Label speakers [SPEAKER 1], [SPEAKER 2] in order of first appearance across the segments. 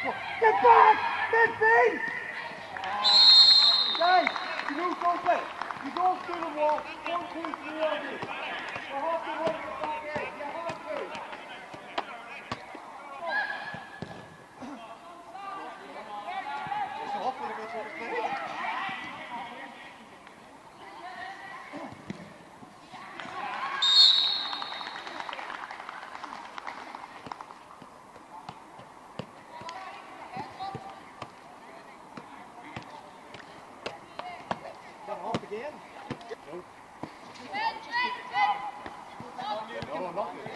[SPEAKER 1] Get back! Midfield! Guys, you do something. You go through the wall. 1, 2, 3 on you. You have to run the back end. You have to. It's off when it goes over the thing. Again? No. No, not good.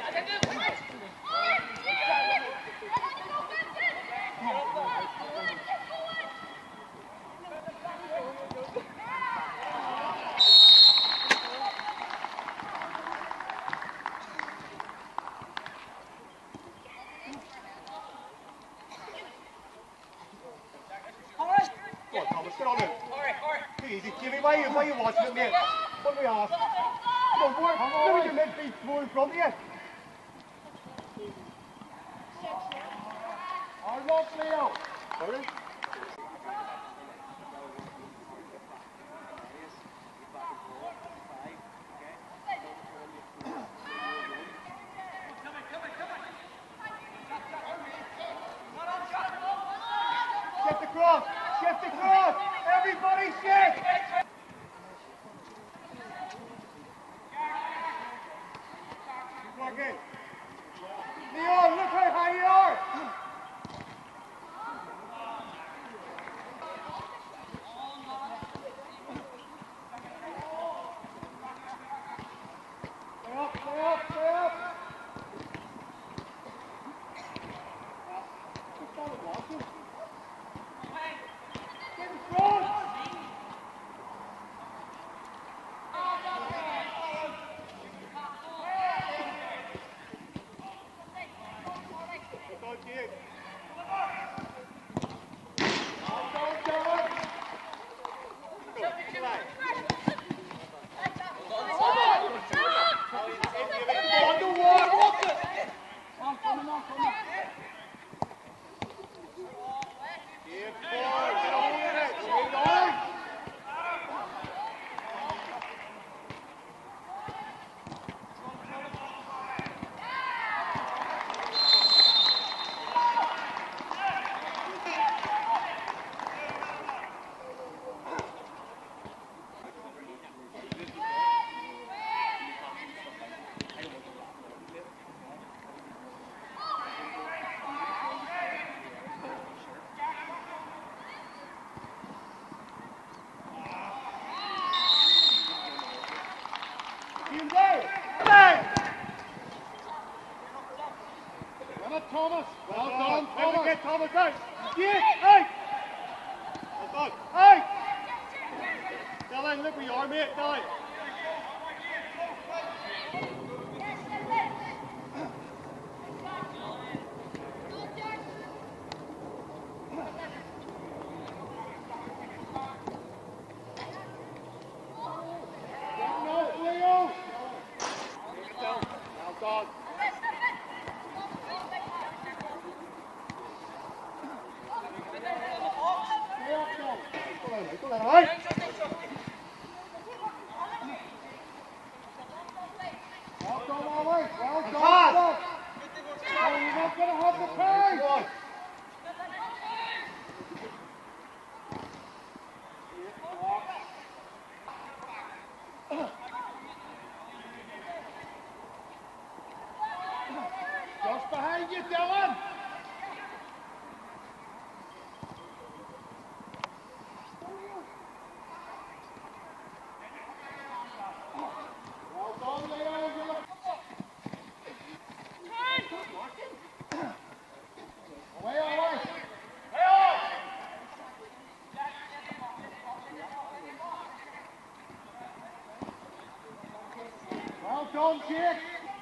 [SPEAKER 1] Go on, Thomas, get on it. Easy, Jimmy, why are you watching it, mate? What do we ask? Come on, boy, let me get midfield through in front of you. Hard luck, Leo. Sorry? Shift across! Shift across! Everybody shift! Keep Leon, look how high you are! Stay up, stay up, stay up! Just down the watches. Get in front! Thomas, well done, Thomas. Get Thomas out. Yeah, hey. Well done. Hey. Dylan, look where you are, mate. Dylan. Just behind you, Dylan! Well done, Leo! Away, away! Well done, Jake!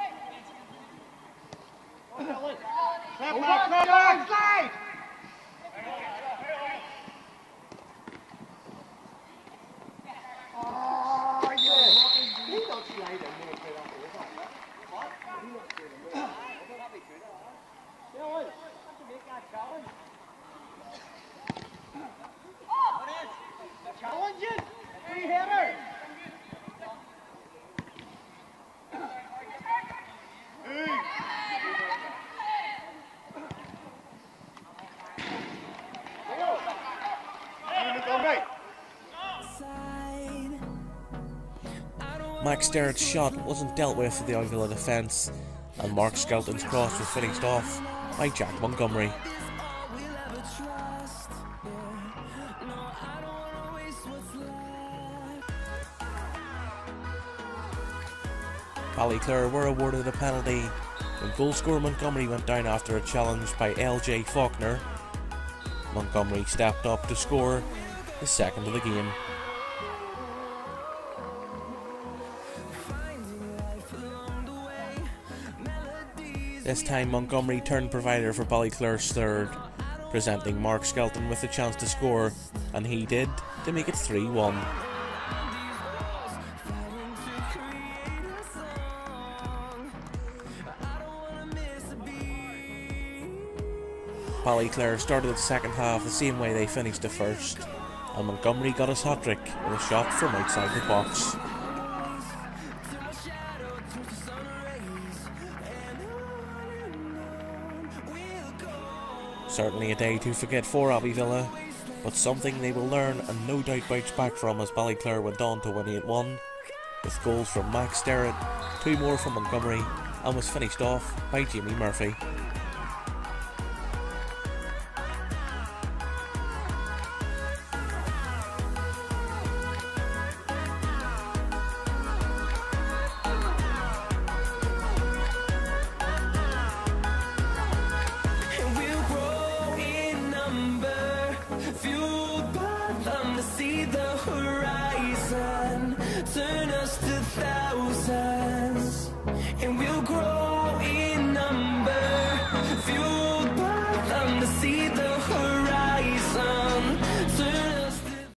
[SPEAKER 1] Step back, slide! Oh, yeah! He don't slide in there. What? He don't slide in there. Yeah, what? To make that challenge.
[SPEAKER 2] Max Sterrett's shot wasn't dealt with for the Ivilla defence, and Mark Skelton's cross was finished off by Jack Montgomery. Ballyclare were awarded a penalty when goalscorer Montgomery went down after a challenge by LJ Faulkner. Montgomery stepped up to score his second of the game. This time Montgomery turned provider for Ballyclare's third, presenting Mark Skelton with a chance to score, and he did, to make it 3-1. Ballyclare started the second half the same way they finished the first, and Montgomery got his hat-trick with a shot from outside the box. Certainly a day to forget for Abbey Villa, but something they will learn and no doubt bounce back from as Ballyclare went on to win 8-1, with goals from Max Sterrett, 2 more from Montgomery, and was finished off by Jamie Murphy.